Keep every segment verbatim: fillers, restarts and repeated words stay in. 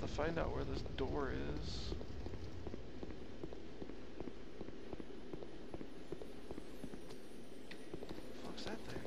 to find out where this door is. Fuck's that thing?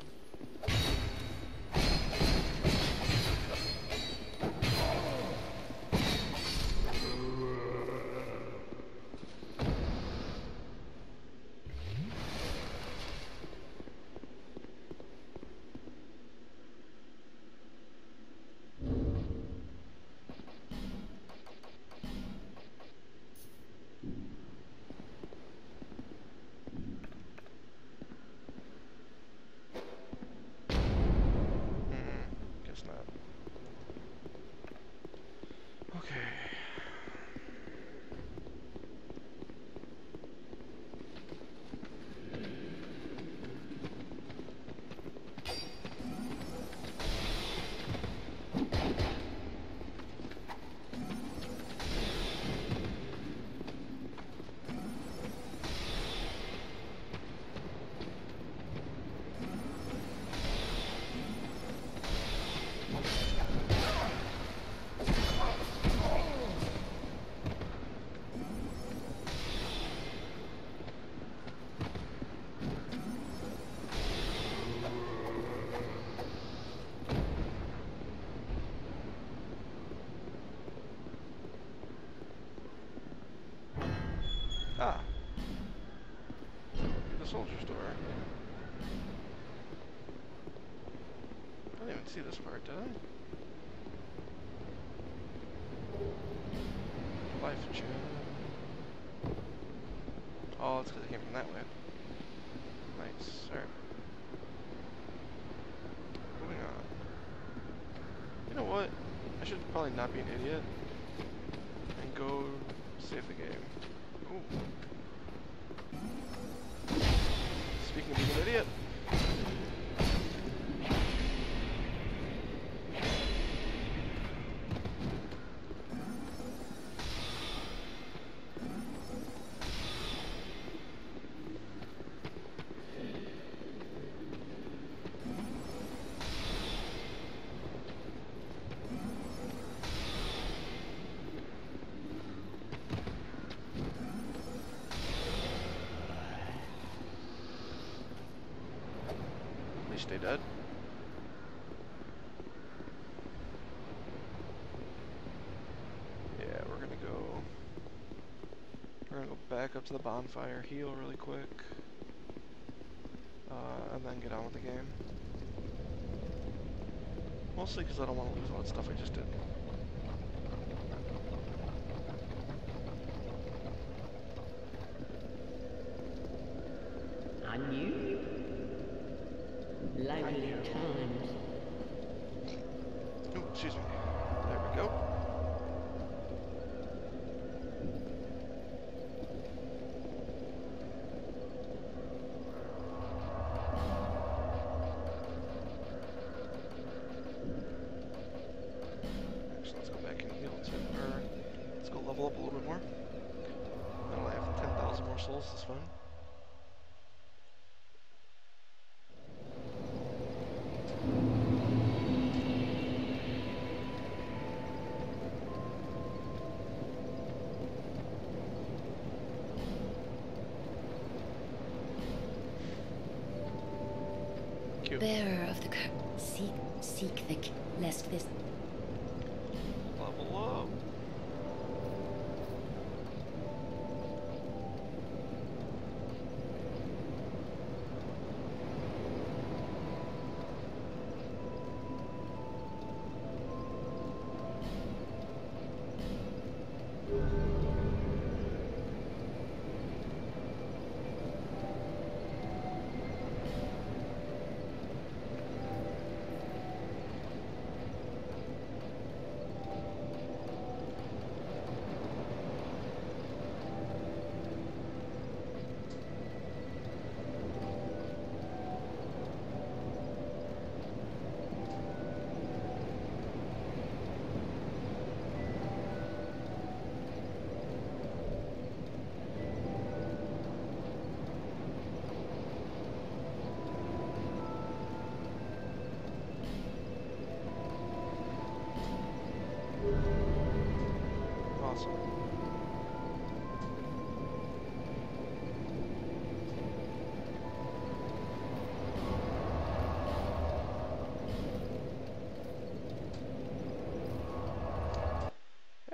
Ah. The soldier's door. I didn't even see this part, did I? Life gem. Oh, that's because it came from that way. Nice. Alright. Moving on. You know what? I should probably not be an idiot and go save the game. Ooh. Speaking of being an idiot. Stay dead. Yeah, we're gonna go. We're gonna go back up to the bonfire, heal really quick, uh, and then get on with the game. Mostly because I don't want to lose all that stuff I just did. I knew. Lively times. Ooh, excuse me. There we go. Actually, let's go back and heal too. Or let's go level up a little bit more. I only have ten thousand more souls. That's fine. Bearer of the curse, seek, seek the lest this. Level up.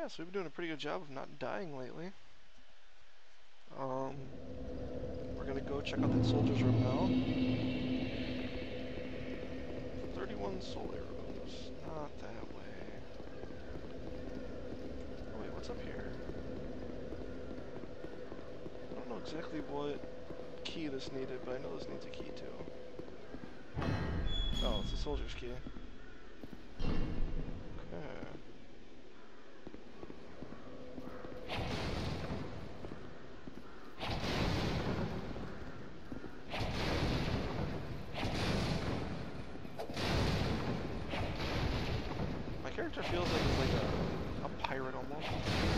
yeah, so we've been doing a pretty good job of not dying lately. Um, we're gonna go check out that soldier's room now. thirty-one soul arrows. Not that way. Oh wait, what's up here? I don't know exactly what key this needed, but I know this needs a key too. Oh, it's the soldier's key. Okay. My character feels like he's like a, a pirate almost.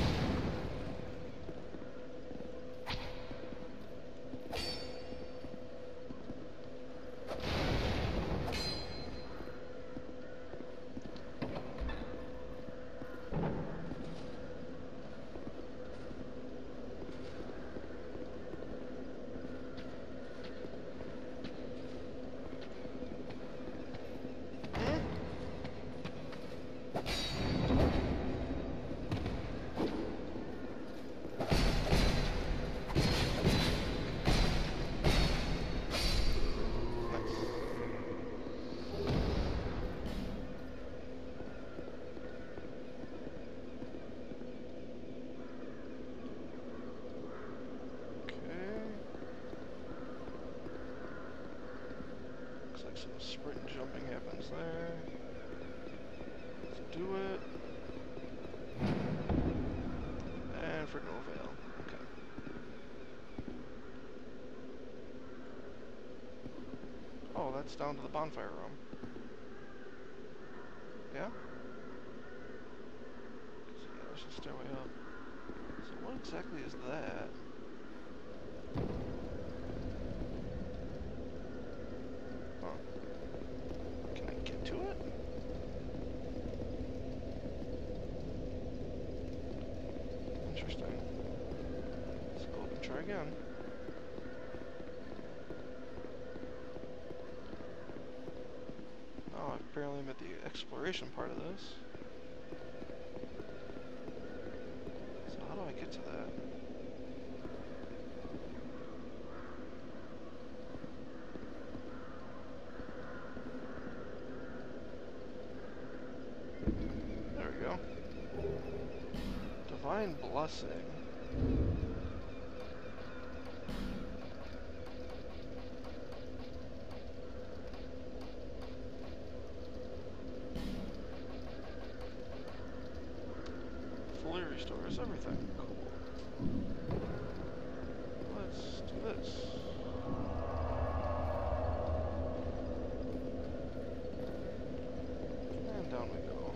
Some sprint and jumping happens there. Let's do it. And for no avail. Okay. Oh, that's down to the bonfire room. Yeah? So yeah, there's a stairway up. So what exactly is that? Huh. Can I get to it? Interesting. Let's go up and try again. Oh, apparently I'm at the exploration part of this. So how do I get to that? There we go. Divine Blessing. Fully restores everything. Cool. Let's do this. And down we go.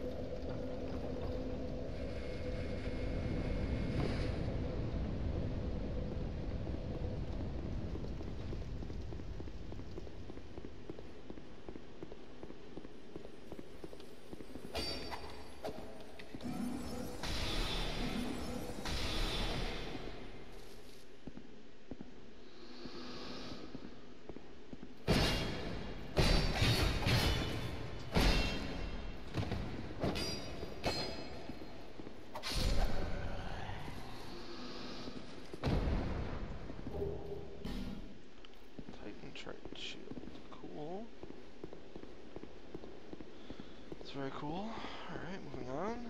Cool. It's very cool. Alright, moving on.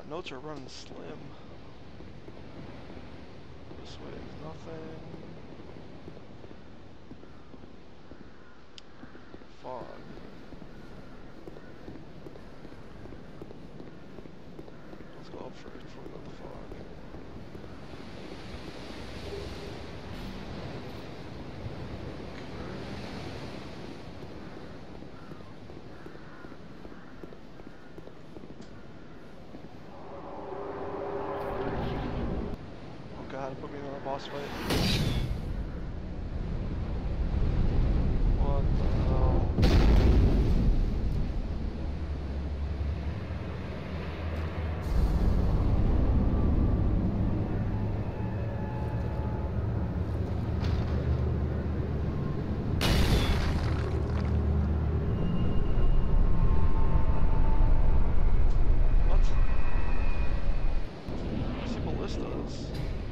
Notes are running slim. This way is nothing. Fog. Let's go up first before we go to the fog. Put me in a boss fight. What the hell? What? I see ballistas.